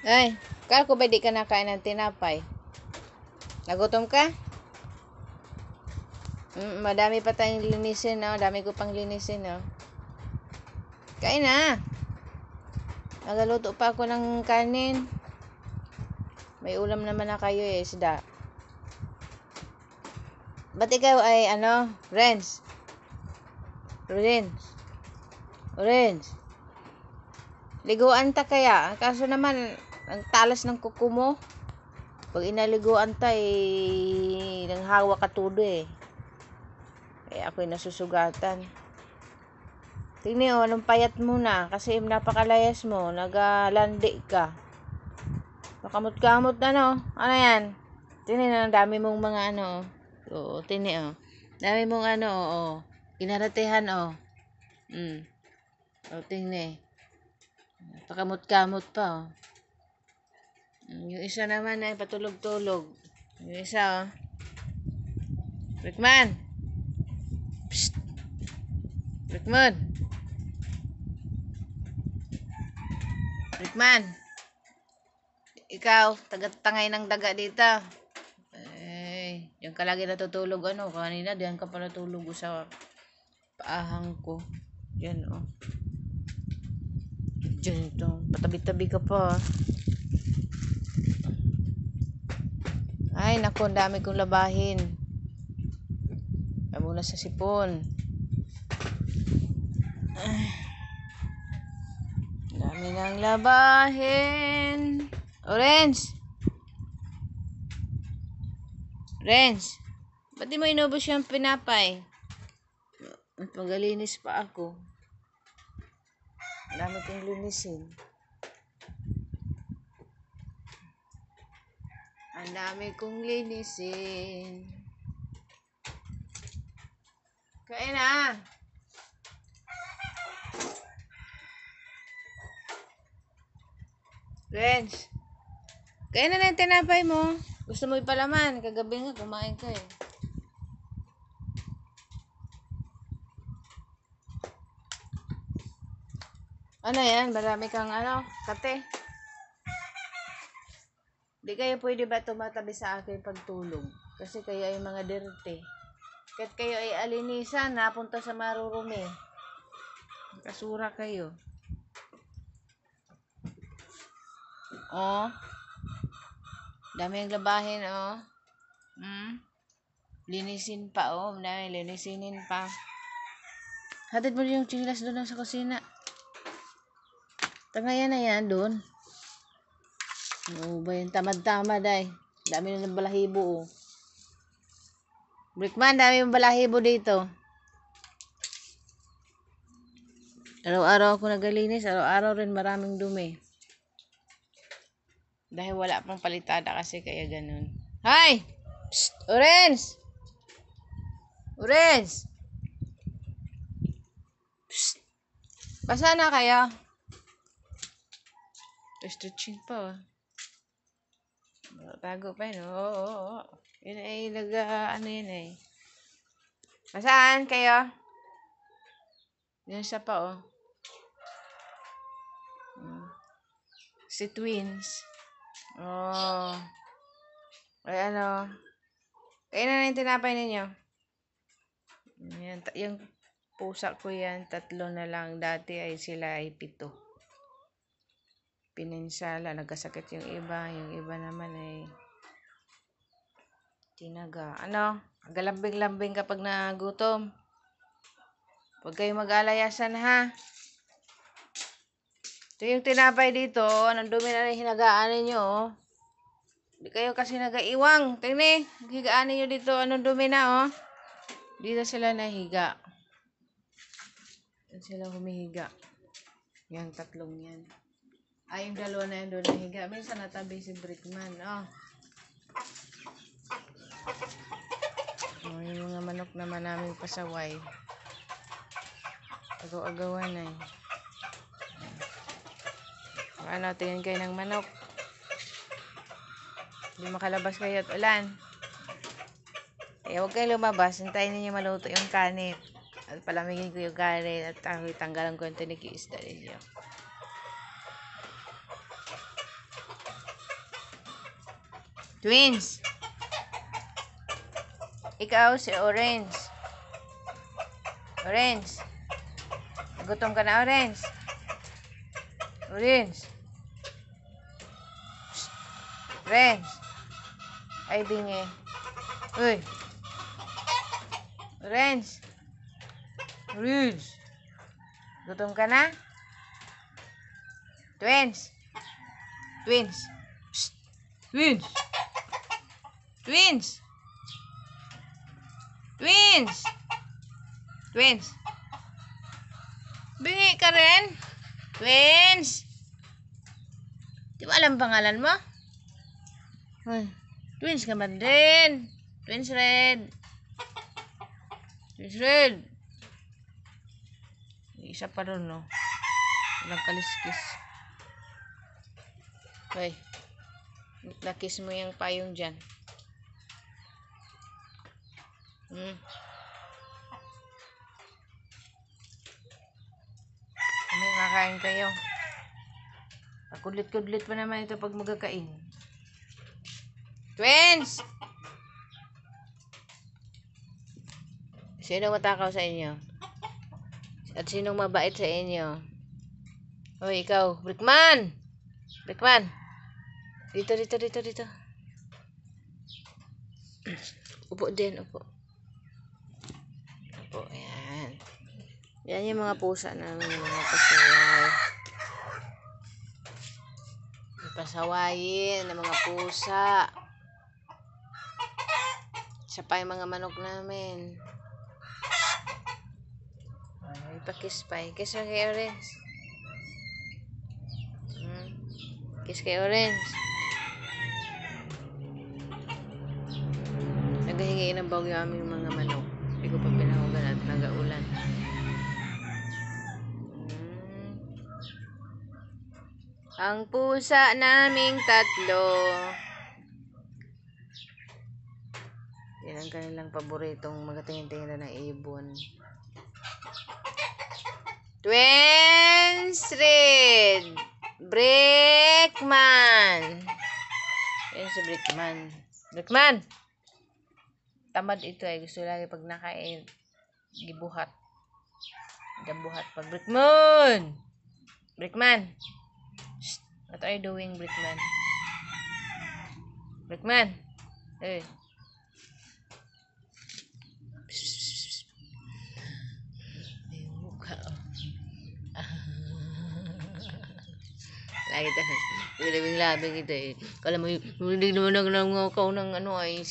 Ay, kala ko ba di ka nakain ng tinapay? Nagutom ka? Madami pa tayong linisin, no? Dami ko pang linisin, no? Kain na. Nagaluto pa ako ng kanin. May ulam naman na kayo eh, isda. Ba't ikaw ay Renz? Renz. Liguan ta kaya? Kaso naman, ang talas ng kuko mo. Pag inaliguan ta nang hawa ka tudo eh. Kaya ako'y nasusugatan. Tingnan o, anong payat mo na. Kasi napakalayas mo. Nagalandi ka. Makamot-kamot na, no? Ano yan? Tingnan, ang dami mong mga Oo, tingnan, dami mong Kinaratehan, O, tingnan. Pakamot-kamot pa, Yung isa naman ay patulog-tulog. Yung isa, Rickman! Psst! Rickman! Ikaw, taga-tangay ng daga dito. Diyan ka lagi natutulog, kanina diyan ka pa natulog sa paahang ko. Diyan, Diyan ito, patabi-tabi ka pa. Ay, naku, ang dami kong labahin. Muna sa sipon. Dami ng labahin. Renz, ba't di mo inubos yung pinapay? Magalinis pa ako. Dami kong linisin. Ang dami kong linisin. Kain na. Renz, kain na yung tinapay mo. Gusto mo ipalaman. Kagabi nga, kumain ka eh. Ano yan? Marami kang kate. Di kayo pwede ba tumatabi sa akin pagtulog? Kasi kayo ay mga dirty. Kahit kayo ay alinisan, napunta sa marurumi. Kasura kayo. Dami ang labahin, Linisin pa, linisinin pa. Hatid mo yung chilas doon sa kusina. Tangayan na yan doon. Ba yung tamad-tamad ay. Dami na ng balahibo, Brickman, dami yung balahibo dito. Araw-araw ako nagalinis. Araw-araw rin maraming dumi. Dahil wala pang palitada kasi kaya ganun. Hi! Psst! Orange! Psst! Basa na kayo? Stretching pa, Bago pa yun, oo. Yun ay yun ay. Basaan kayo? Yun siya pa, Si Twins. Ay kayo na yung tinapay ninyo. Yan, yung pusa ko yan, 3 na lang. Dati ay sila ay 7. Pininsala, nagkasakit yung iba naman ay tinaga. Galambing-lambing kapag nagutom. Huwag kayo mag-alayasan, ha? Ito yung tinapay dito, anong dumi na rin hinagaan ninyo, Hindi kayo kasi nagaiwang. Tingnan, higaan ninyo dito, anong dumi na, Dito sila nahiga. Dito sila humihiga. Yang 3 yan. Ay, yung 2 na yan doon nahiga. Minsan natabi si Brickman, yung mga manok naman namin pasaway. Agaw-agawan ay. Tingin kayo ng manok. Hindi makalabas kayo at ulan. Kaya huwag kayo lumabas. Hintayin ninyo maluto yung kanin. At palamigin ko yung kanin at tanggalan ko yung tiniki-isda ninyo. Twins. Ikaw si Orange. Orange. Nagutom ka na, Orange? Orange. Shh. Orange. Ay, bingi. Uy. Orange. Orange. Gutom ka na? Twins. Twins. Shh. Twins. Twins. Twins. Twins. Bingi ka rin? Twins. Di ba alam pangalan mo? Ay, twins ka man din. Twins Red. Twins Red. Isa pa rin, no? Walang kaliskis. Ay, nakis mo yung payong dyan. May kakain kayo. Kudlit-kudlit pa naman ito pag magkakain. Twins! Sino matakaw sa inyo? At sinong mabait sa inyo? Hoy, ikaw. Brickman! Brickman! Dito. Upo din, upo. Upo, yan. Yan yung mga pusa namin, mga pasaway. Pasawayin ng mga pusa. Isa pa yung mga manok namin. Ay, pakis pa. Kiss mo kay Orange. Kiss kay Orange. Naghahingi ng bawang yung aming mga manok. Hindi ko pa pinahugan at nagaulan. Ang pusa naming tatlo. Yan ang kanilang paboritong magatingin-tingin na ng ibon. Twins Red. Brickman. Yan si Brickman. Brickman! Tamad ito ay gusto lagi pag nakain. Gibuhat. Gibuhat pag Brickman! Brickman! Shh. What are you doing, Brickman? Brickman! Hey. May mukha. Lagi ito. Labing-labing ito eh. Kala mo, hindi naman naglangaw ng ano ay